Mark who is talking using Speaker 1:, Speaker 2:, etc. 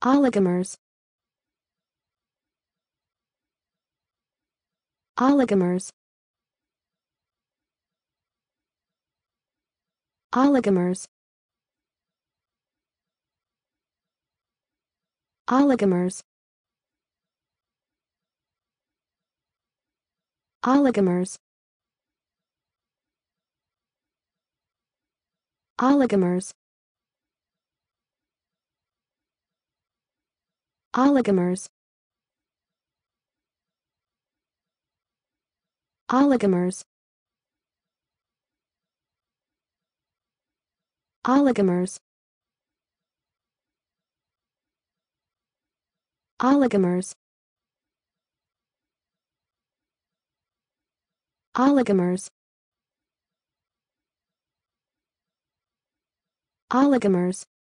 Speaker 1: Oligomers. Oligomers. Oligomers. Oligomers. Oligomers. Oligomers. Oligomers. Oligomers. Oligomers. Oligomers. Oligomers. Oligomers.